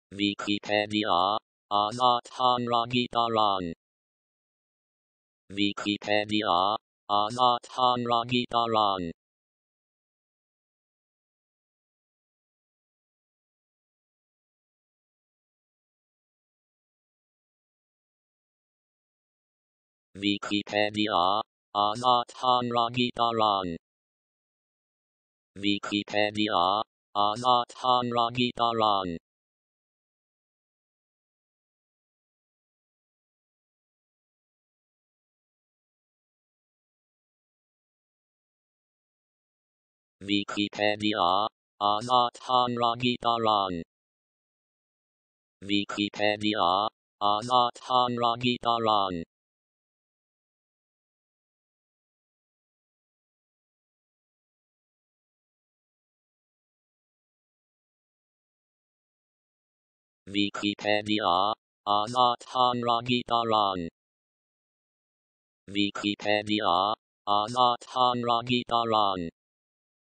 Wikipedia Azadhan Ragidaran. Wikipedia Azadhan Ragidaran. Wikipedia Azadhan Ragidaran. Wikipedia Azadhan Ragidaran. Wikipedia Azadhan Ragidaran. Wikipedia Azadhan Ragidaran. Wikipedia Azadhan Ragidaran. Wikipedia Azadhan Ragidaran.